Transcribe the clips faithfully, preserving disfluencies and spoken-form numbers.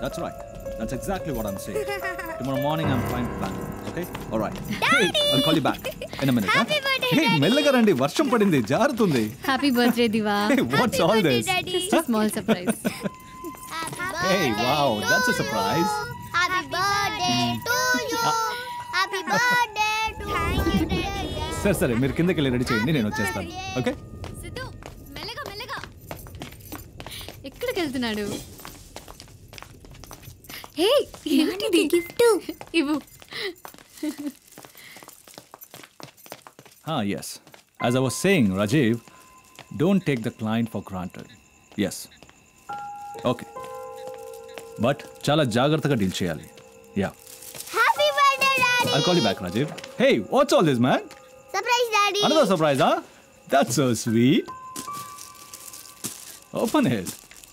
That's right. That's exactly what I'm saying. Tomorrow morning I'm flying to Bangalore. Okay? All right. Hey, I'll call you back in a minute. Happy huh? birthday, Hey, మెల్లగా రండి వర్షం పడింది జారుతుంది. Happy birthday, Diva. Hey, what's all this? Just a small surprise. Hey, wow, that's a surprise. Happy birthday to you. Happy birthday to you. సరే సరే మీరు కిందకి వెళ్ళి ready చేయండి నేను వచ్చేస్తాను. ఓకే? సిద్ధు మెల్లగా మెల్లగా. ఎక్కడికి వెళ్తున్నాడు? హే, ఏంటిది గిఫ్ట్? ఇవ్వు. Ah, yes. As I was saying, Rajiv, don't take the client for granted. Yes. Okay. But chala jagrataga deal cheyali. Yeah. Happy birthday, Daddy. I'll call you back, Rajiv. Hey, what's all this, man? Surprise, Daddy. Another surprise, huh? That's so sweet. Open it.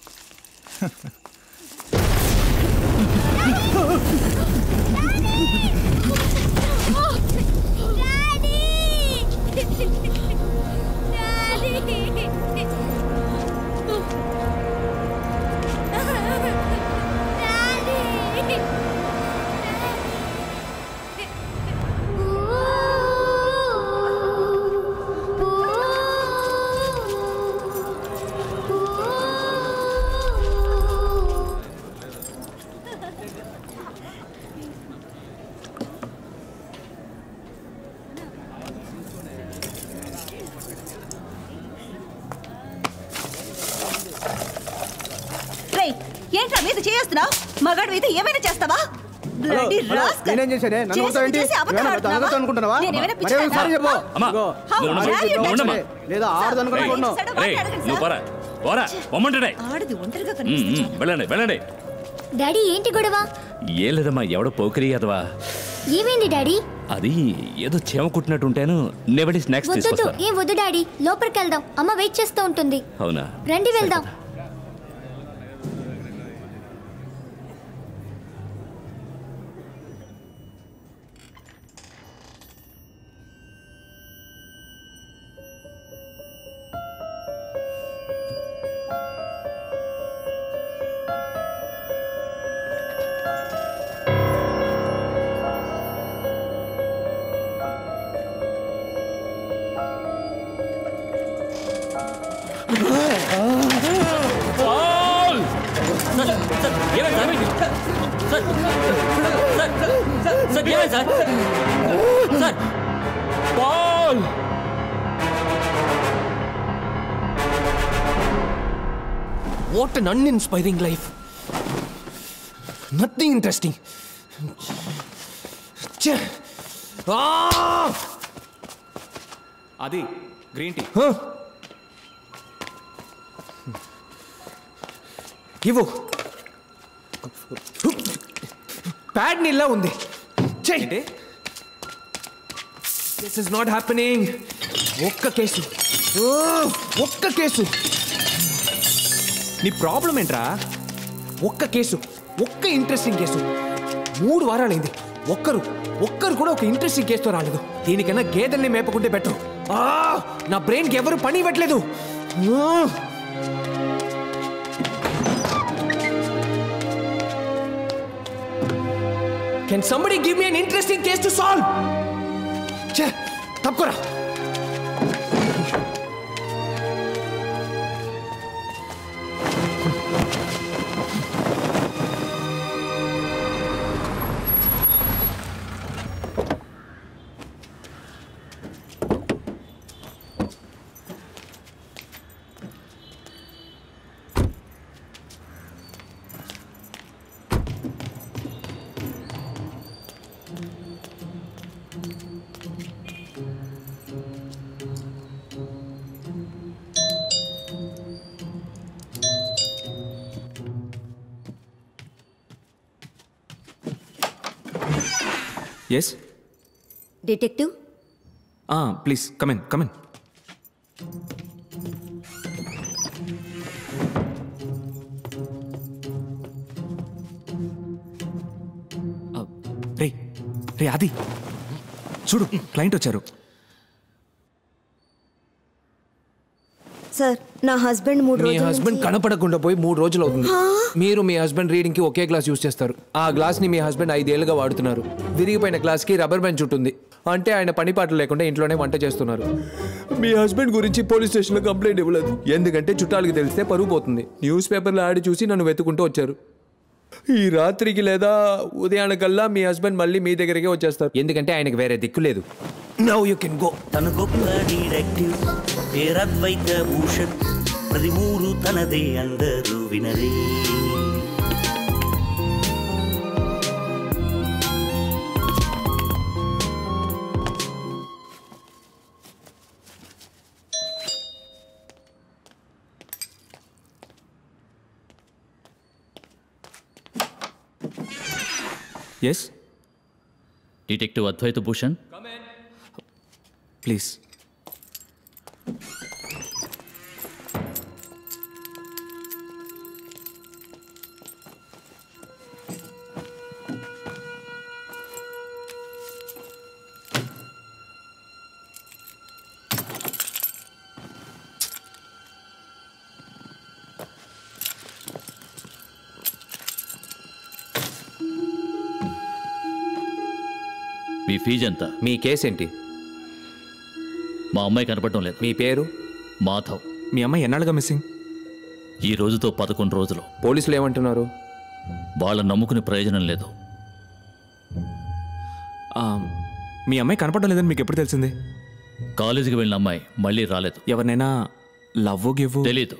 ఏంట్రా మీద చేస్తున్నావు? మగాడు మీద ఏమైనా చేస్తావా? Bloody rascal. నేనేం చేశానే? నన్ను కొడతావేంటి? నేను అనుకుంటున్నావా? మరే సారీ చెప్పు. అమ్మా లేదా ఆడదు అనుకుంటున్నావు. రేయ్ నువ్వు పోరా పోరా పొమ్మంటాడే. ఆడది ఒంటరిగా కనిపిస్తుంది. వెళ్ళండి వెళ్ళండి. డాడీ ఏంటి గొడవ? ఏం లేదమ్మా ఎవడో పోకరి అదవా. ఏమైంది డాడీ? అది ఏదో చీమ కుట్టినట్టుంటాను. నెవడి స్నాక్స్ తీసుకొస్తా. ఏం వద్దు డాడీ, లోపలికి వెళ్దాం. అమ్మ వెయిట్ చేస్తూ ఉంటుంది. అవునా? రండి వెళ్దాం. What an uninspiring life. Nothing interesting. Ah! Adi, green tea. Huh? Ivo. Bad nilla undi. Chey. This is not happening. Okka kesu. Oh, okka kesu. నీ ప్రాబ్లం ఏంట్రా? ఒక్క కేసు, ఒక్క ఇంట్రెస్టింగ్ కేసు. మూడు వారాలైంది, ఒక్కరు ఒక్కరు కూడా ఒక ఇంట్రెస్టింగ్ కేసుతో రాలేదు. దీనికన్నా గేదెల్ని మేపకుంటే బెటర్. నా బ్రెయిన్కి ఎవరు పని ఇవ్వట్లేదు. Can somebody give me an interesting case to solve? ఛే, తప్పుకోరా. Yes? Detective? Ah, please, come in, come in. Uh, రే రే ఆది చూడు, క్లయింట్ వచ్చారు. సార్ నా హస్బెండ్ మూడు మీ రోజుల హస్బెండ్ నుంచి- కనపడకుండా పోయి మూడు రోజులు అవుతుంది. మీరు మీ హస్బెండ్ రీడింగ్ కి ఒకే గ్లాస్ యూస్ చేస్తారు. ఆ గ్లాస్ ని మీ హస్బెండ్ ఐదేళ్లుగా వాడుతున్నారు. విరిగిపోయిన గ్లాస్ కి రబ్బర్ బ్యాండ్ చుట్టుంది. అంటే ఆయన పని పాటలు లేకుండా ఇంట్లోనే వంట చేస్తున్నారు. మీ హస్బెండ్ గురించి పోలీస్ స్టేషన్లో కంప్లైంట్ ఇవ్వలేదు. ఎందుకంటే చుట్టాలకి తెలిస్తే పరువు పోతుంది. న్యూస్ పేపర్లో ఆడి చూసి నన్ను వెతుకుంటూ వచ్చారు. ఈ రాత్రికి లేదా ఉదయానికల్లా మీ హస్బెండ్ మళ్ళీ మీ దగ్గరికి వచ్చేస్తారు. ఎందుకంటే ఆయనకి వేరే దిక్కు లేదు. Now you can go. తన గొప్ప డిటెక్టివ్ పేరద్వైత భూషణ్, ప్రతి ఊరు తనదే అందరూ వినరే. Yes detective Advaita Bhushan, please. మీ ఫీజు ఎంత? మీ కేసు ఏంటి? మా అమ్మాయి కనపడటం లేదు. మీ పేరు? మాధవ్. మీ అమ్మాయి ఎన్నాళ్ళుగా మిస్సింగ్? ఈ రోజుతో పదకొండు రోజులు. పోలీసులు ఏమంటున్నారు? వాళ్ళని నమ్ముకునే ప్రయోజనం లేదు. మీ అమ్మాయి కనపడడం లేదని మీకు ఎప్పుడు తెలిసింది? కాలేజీకి వెళ్ళిన అమ్మాయి మళ్ళీ రాలేదు. ఎవరినైనా లవ్ గివ్ తెలీదు.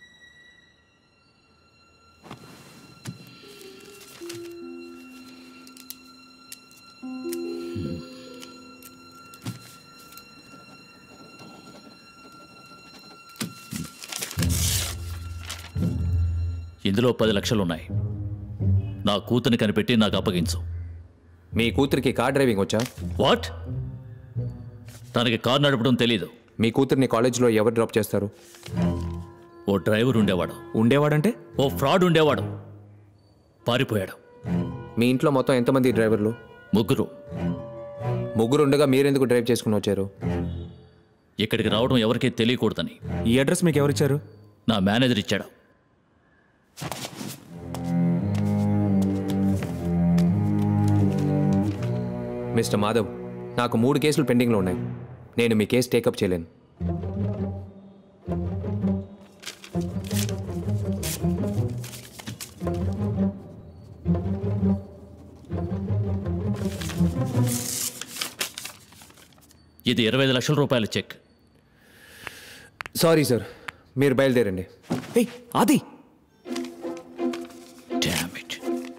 ఇందులో పది లక్షలు ఉన్నాయి. నా కూతురిని కనిపెట్టి నాకు అప్పగించు. మీ కూతురికి కార్ డ్రైవింగ్ వచ్చా? వాట్? తనకి కార్ నడపడం తెలీదు. మీ కూతుర్ని కాలేజీలో ఎవరు డ్రాప్ చేస్తారు? ఓ డ్రైవర్ ఉండేవాడు. ఉండేవాడంటే? ఓ ఫ్రాడ్ ఉండేవాడు, పారిపోయాడు. మీ ఇంట్లో మొత్తం ఎంతమంది డ్రైవర్లు? ముగ్గురు. ముగ్గురు ఉండగా మీరెందుకు డ్రైవ్ చేసుకుని వచ్చారు? ఇక్కడికి రావడం ఎవరికీ తెలియకూడదని. ఈ అడ్రస్ మీకు ఎవరిచ్చారు? నా మేనేజర్ ఇచ్చాడు. మిస్టర్ మాధవ్, నాకు మూడు కేసులు పెండింగ్లో ఉన్నాయి. నేను మీ కేసు టేకప్ చేయలేను. ఇది ఇరవై ఐదు లక్షల రూపాయల చెక్. సారీ సార్, మీరు బయలుదేరండి. ఏయ్ ఆది, Damn it.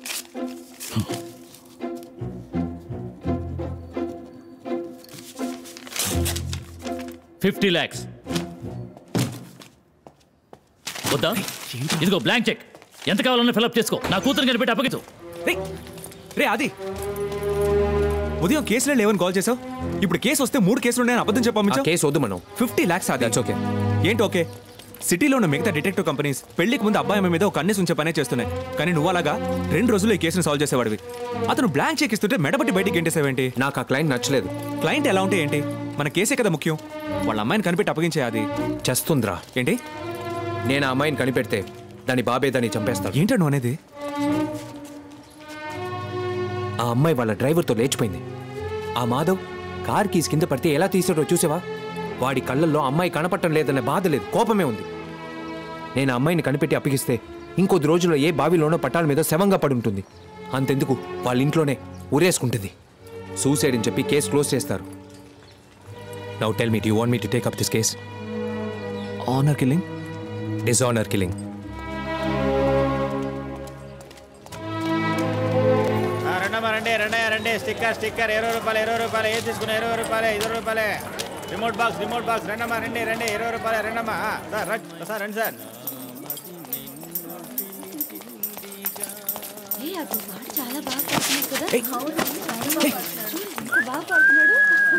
ఫిఫ్టీ ల్యాక్స్ వద్దా? ఇదిగో బ్లాంక్ చెక్. ఎంత కావాలన్నా ఫిల్అప్ చేసుకో. నా కూతురు కనిపెట్టి అప్పగించు. రే రే ఆది, ఉదయం కేసులే లేవని కాల్ చేసావు. ఇప్పుడు కేసు వస్తే మూడు కేసులు ఉన్నాయని అబద్ధం చెప్పాము. కేసు వద్దు మనం. ఫిఫ్టీ ల్యాక్స్ ఆది. ఓకే. ఏంటి ఓకే? సిటీలో ఉన్న మిగతా డిటెక్టివ్ కంపెనీస్ పెళ్లికి ముందు అబ్బాయి అమ్మాయి మీద ఒక కన్నేసి ఉంచే పనే చేస్తున్నాయి. కానీ నువ్వు అలాగా రెండు రోజుల్లో ఈ కేసును సాల్వ్ చేసేవాడివి. అతను బ్లాంక్ చెక్ ఇస్తుంటే మెడబట్టి బయటికి గెంటేసావేంటి? నాకు ఆ క్లయింట్ నచ్చలేదు. క్లయింట్ ఎలా ఉంటే ఏంటి? మన కేసే కదా ముఖ్యం. వాళ్ళ అమ్మాయిని కనిపెట్టి అప్పగించే. అది చేస్తుందిరా. ఏంటి? నేను ఆ అమ్మాయిని కనిపెడితే దాని బాబే దాన్ని చంపేస్తాడు. ఏంటో నువ్వు అనేది? ఆ అమ్మాయి వాళ్ళ డ్రైవర్తో లేచిపోయింది. ఆ మాధవ్ కార్ కీస్ కింద పడితే ఎలా తీసాడో చూసావా? వాడి కళ్ళల్లో అమ్మాయి కనపడటం లేదన్న బాధ లేదు, కోపమే ఉంది. నేను అమ్మాయిని కనిపెట్టి అప్పగిస్తే ఇంకొద్ది రోజుల్లో ఏ బావిలోనో పట్టాల మీద శవంగా పడి ఉంటుంది. అంతెందుకు, వాళ్ళ ఇంట్లోనే ఉరేసుకుంటుంది. సూసైడ్ అని చెప్పి కేసు క్లోజ్ చేస్తారు. Now tell me, do you want me to take up this case? Honour killing? Dishonour killing. రండి రండి రండి. స్టిక్కర్ స్టిక్కర్ ఇరవై రూపాయలు ఇరవై రూపాయలు ఏది తీసుకున్నా ఇరవై రూపాయలు ఇరవై రూపాయలే. రిమోట్ బాక్స్ రిమోట్ బాక్స్ రెండమ్మా రండి రండి ఇరవై రూపాయలు రెండమ్మా. సార్ రండి సార్ రండి సార్. చాలా బాగా పాడుతున్నాడు కదా. ఏయ్. ఏయ్. ఎంత బాగా పాడుతున్నాడు.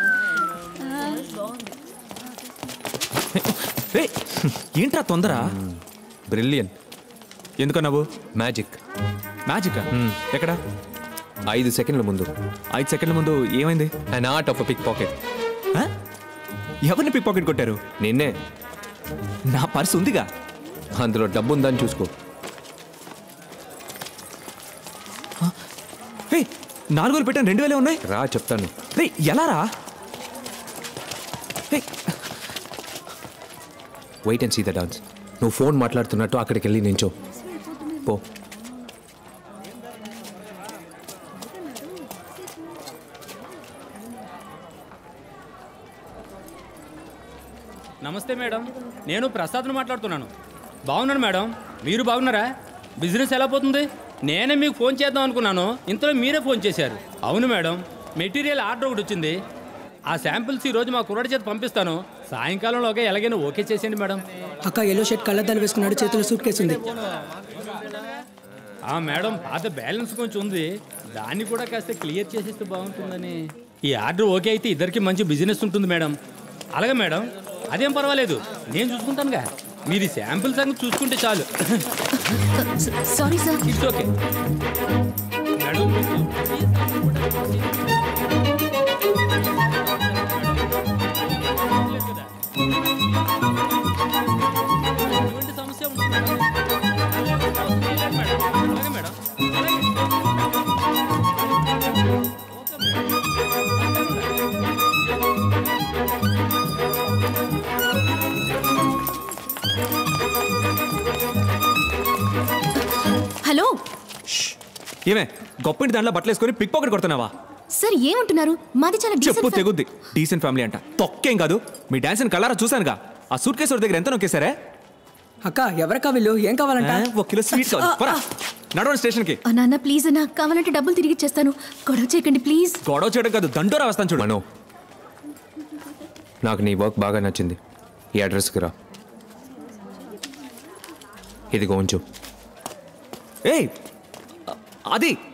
ఏయ్, ఏంట్రా తొందర? బ్రిలియన్. ఎందుకన్నావు? మ్యాజిక్. మ్యాజికా? ఎక్కడ? ఐదు సెకండ్ల ముందు. ఐదు సెకండ్ల ముందు ఏమైంది? An art of pick pocket. ఎవరిని పిక్ పాకెట్ కొట్టారు? నిన్నే. నా పర్స్ ఉందిగా. అందులో డబ్బు ఉందని చూసుకో. హే, నాలుగు వేలు పెట్టాను, రెండు వేలే ఉన్నాయి. రా చెప్తాను. రే ఎలా రా? Wait and see the dance. నువ్వు ఫోన్ మాట్లాడుతున్నట్టు అక్కడికి వెళ్ళి నించో పో. నమస్తే మేడం, నేను ప్రసాద్ను మాట్లాడుతున్నాను. బాగున్నాను మేడం, మీరు బాగున్నారా? బిజినెస్ ఎలా పోతుంది? నేనే మీకు ఫోన్ చేద్దాం అనుకున్నాను, ఇంతలో మీరే ఫోన్ చేశారు. అవును మేడం, మెటీరియల్ ఆర్డర్ ఒకటి వచ్చింది. ఆ శాంపిల్స్ ఈరోజు మా కుర్రాడి చేతి పంపిస్తాను. సాయంకాలంలోగా ఎలాగైనా ఓకే చేసేయండి మేడం. అక్క ఎల్లో షర్ట్ కళ్ళద్దాలు వేసుకున్నాడు, చేతిలో సూట్ కేసు ఉంది. ఆ మేడం, పాత బ్యాలెన్స్ కొంచెం ఉంది, దాన్ని కూడా కాస్త క్లియర్ చేసేస్తే బాగుంటుందని. ఈ ఆర్డర్ ఓకే అయితే ఇద్దరికి మంచి బిజినెస్ ఉంటుంది మేడం. అలాగే మేడం, అదేం పర్వాలేదు, నేను చూసుకుంటానుగా. మీరు ఈ శాంపిల్ సంగతి చూసుకుంటే చాలు. Sorry sir. It's okay madam. ఎటువంటి సమస్య ఉంటుంది మేడం? అలాగే మేడం, అలాగే. హలో ఏమే గొప్పింటి దాంట్లో బట్టలు వేసుకొని పిక్ పాకెట్ కొడుతున్నావా? సార్ ఏమంటున్నారు? మాది చాలా చెప్పు తెగుద్ది. డీసెంట్ ఫ్యామిలీ అంట, తొక్కేం కాదు. మీ డాన్స్ కలరా చూసానుగా. ఆ సూట్ కేసు దగ్గర ఎంత నొక్కేశారే? అక్క ఎవరికా వీళ్ళు? ఏం కావాలంట? ఒక కిలో స్వీట్స్ నడవండి స్టేషన్ కి. నాన్న ప్లీజ్ అన్న, కావాలంటే డబ్బులు తిరిగి ఇచ్చేస్తాను. గొడవ చేయకండి ప్లీజ్. గొడవ చేయడం కాదు, దండోరా వస్తాను చూడు. మనో, నాకు నీ వర్క్ బాగా నచ్చింది. ఈ అడ్రస్కి రా. ఇదిగో ఉంచు. ఏయ్ అది